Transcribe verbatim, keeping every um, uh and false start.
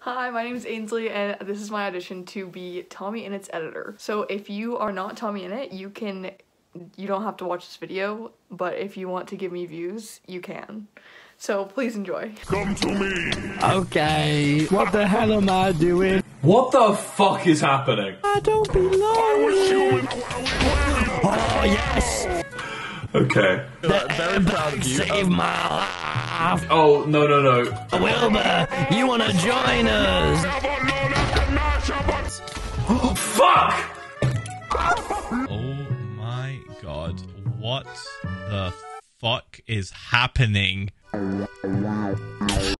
Hi, my name is Ainsley and this is my audition to be tommyinnit's editor. So if you are not tommyinnit, you can, you don't have to watch this video, but if you want to give me views, you can. So please enjoy. Come to me! Okay, what the hell am I doing? What the fuck is happening? I don't belong. I was human! Oh yes! Okay. The very proud of you. Saved my life. Oh, no, no, no. Wilbur, you wanna join us? Oh, fuck! Oh my god, what the fuck is happening?